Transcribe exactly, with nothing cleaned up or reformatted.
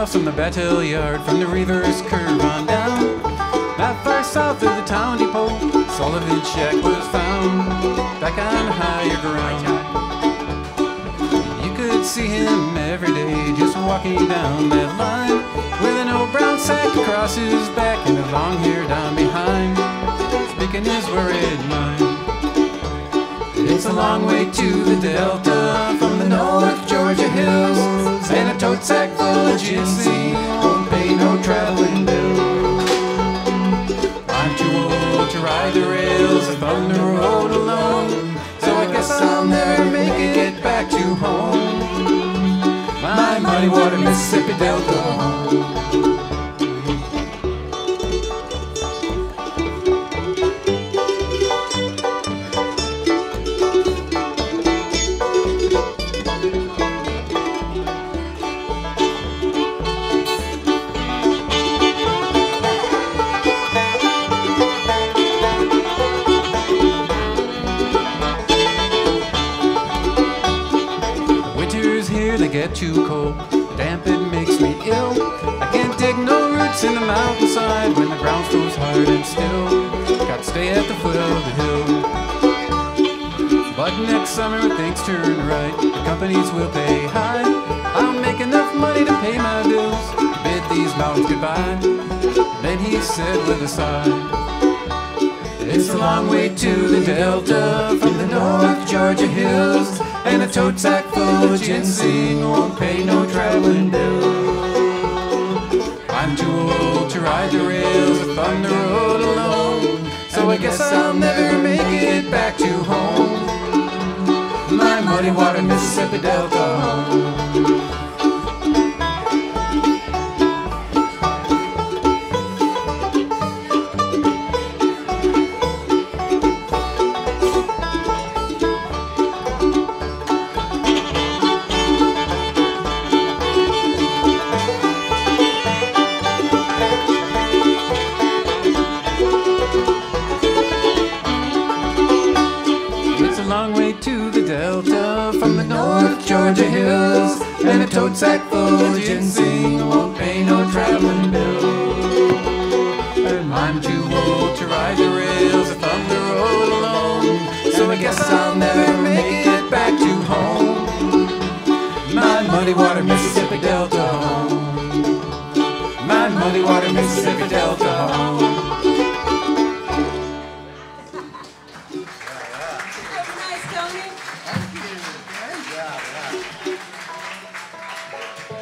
miles from the Battle Yard, from the reverse curve on down. Not far south of the town depot, Sullivan's shack was found, back on higher ground. You could see him every day, just walking down that line, with an old brown sack across his back and a long hair down behind, speaking his worried mind. It's a long way to the Delta from the North Georgia hills, and a tote sack full of ginseng won't pay no traveling bill. I'm too old to ride the rails if I'm on the road alone, so I guess I'll never make it back to home, my Muddy Water, Mississippi Delta home. Here they get too cold, damp it makes me ill. I can't dig no roots in the mountainside when the ground goes hard and still. Got to stay at the foot of the hill. But next summer when things turn right, the companies will pay high. I'll make enough money to pay my bills, bid these mountains goodbye. Then he said with a sigh, it's a long way to the Delta from the North Georgia hills, and a tote sack full of ginseng won't pay no traveling bill. I'm too old to ride the rails if I'm on the road alone, so I guess I'll never make it back to home, my Muddy Water, Mississippi Delta home. It's a long way to the Delta from the North Georgia hills, and a tote sack full of ginseng won't pay no traveling bill. And I'm too old to ride the rails if I'm on the road alone, so I guess I'll never make it back to home, my Muddy Water, Mississippi Delta home, my Muddy Water, Mississippi Delta home.